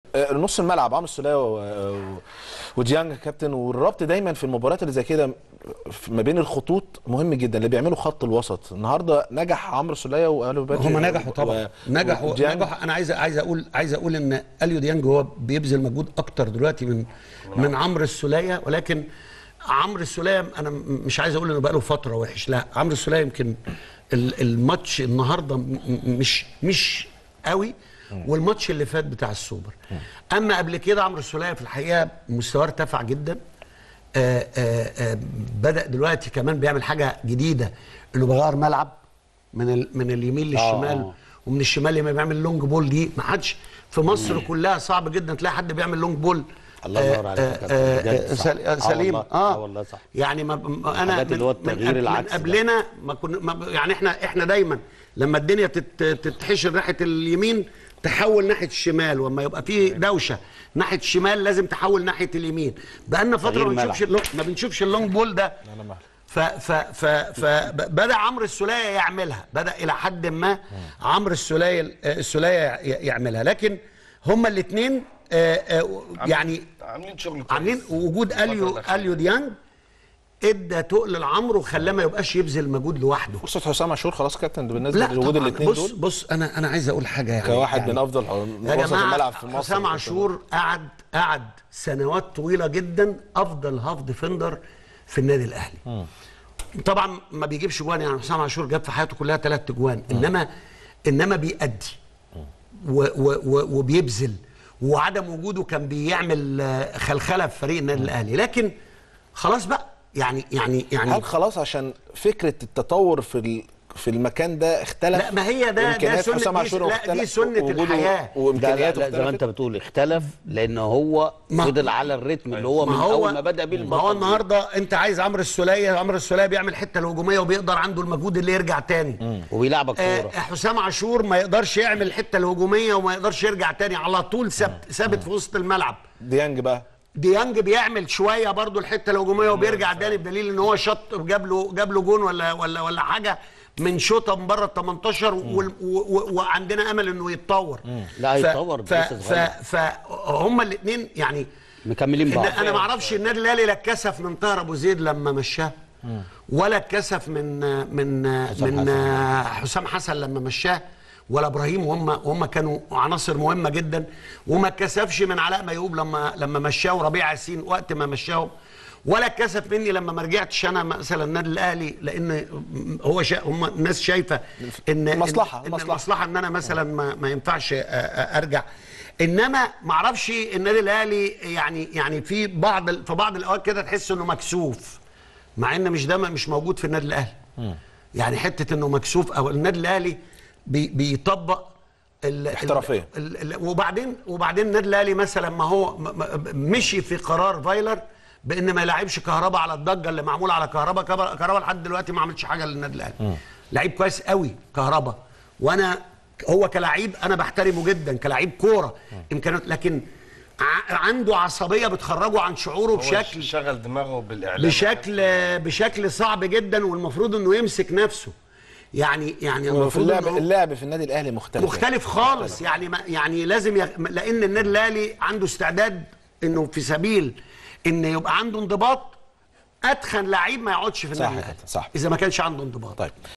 نص الملعب عمرو السولية وديانج كابتن، والربط دايما في المباريات اللي زي كده ما بين الخطوط مهم جدا. اللي بيعملوا خط الوسط النهارده نجح عمرو السولية وقالوا بادجي. هم نجحوا طبعا، نجحوا. انا عايز اقول ان اليو ديانج هو بيبذل مجهود اكتر دلوقتي من عمرو السولية، ولكن عمرو السولية انا مش عايز اقول انه بقى له فتره وحش، لا عمرو السولية يمكن الماتش النهارده مش قوي، والماتش اللي فات بتاع السوبر. اما قبل كده عمرو السولية في الحقيقه مستواه ارتفع جدا. بدأ دلوقتي كمان بيعمل حاجه جديده، انه بيغير ملعب من اليمين للشمال، ومن الشمال لما بيعمل لونج بول. دي ما حدش في مصر كلها صعب جدا تلاقي حد بيعمل لونج بول. الله ينور عليك. سليم. والله صح. يعني انا من قبلنا ما كنا يعني احنا دايما لما الدنيا تتحشر ناحيه اليمين تحول ناحيه الشمال، واما يبقى في دوشه ناحيه الشمال لازم تحول ناحيه اليمين. بقالنا فتره ما بنشوفش اللونج بول ده. فبدا عمرو السولية يعملها، بدا الى حد ما عمرو السولية يعملها، لكن هما الاثنين يعني عاملين وجود اليو ديانج ادى تقل لعمرو وخلاه ما يبقاش يبذل مجهود لوحده. فرصه حسام عاشور خلاص كابتن بالنسبه لوجود الاثنين دول. بص انا عايز اقول حاجه يعني كواحد يعني من افضل وسط الملعب في مصر. حسام عاشور قعد سنوات طويله جدا افضل هاف ديفندر في النادي الاهلي. طبعا ما بيجيبش جوان، يعني حسام عاشور جاب في حياته كلها 3 جوان، انما بيأدي وبيبذل، وعدم وجوده كان بيعمل خلخله في فريق النادي الاهلي. لكن خلاص بقى يعني هل خلاص عشان فكره التطور في المكان ده اختلف؟ لا، ما هي ده سنه، دي سنه الحياه وامكانياته. لا زي ما انت بتقول اختلف، لان هو فضل على الريتم اللي هو من اول ما بدا بيه ما هو النهارده انت عايز عمرو السولية بيعمل الحته الهجوميه وبيقدر عنده المجهود اللي يرجع تاني وبيلعبك كوره. حسام عاشور ما يقدرش يعمل الحته الهجوميه وما يقدرش يرجع تاني، على طول ثابت في وسط الملعب. ديانج بيعمل شويه برضو الحته الهجوميه وبيرجع تاني، بدليل ان هو شط جاب له جون ولا حاجه من شوطه من بره ال 18 وعندنا امل انه يتطور. لا هيتطور فهم الاثنين يعني مكملين بعض. انا ما اعرفش النادي الاهلي لا اتكسف من طاهر ابو زيد لما مشاه، ولا اتكسف من حسام حسن لما مشاه، ولا ابراهيم، وهم كانوا عناصر مهمه جدا. وما اتكسفش من علاء ميهوب لما مشاه، وربيع ياسين وقت ما مشاهم، ولا اتكسف مني لما ما رجعتش انا مثلا النادي الاهلي، لان هم الناس شايفه ان مصلحه ان انا مثلا ما ينفعش ارجع. انما ما اعرفش النادي الاهلي يعني في بعض الاوقات كده تحس انه مكسوف، مع ان مش موجود في النادي الاهلي. يعني حته انه مكسوف، او النادي الاهلي بيطبق الاحترافيه. وبعدين النادي الاهلي مثلا ما هو مشي في قرار فايلر بان ما يلعبش كهربا على الضجه اللي معموله على كهربا لحد دلوقتي ما عملش حاجه للنادي الاهلي. لعيب كويس قوي كهربا، وانا هو كلاعب انا بحترمه جدا كلاعب كوره امكانيات، لكن عنده عصبيه بتخرجه عن شعوره بشكل شغل دماغه بالاعلام بشكل صعب جدا، والمفروض انه يمسك نفسه. يعني المفروض اللعب في النادي الاهلي مختلف خالص. يعني لازم لان النادي الاهلي عنده استعداد انه في سبيل ان يبقى عنده انضباط، اتخن لعيب ما يقعدش في النادي الاهلي اذا ما كانش عنده انضباط. طيب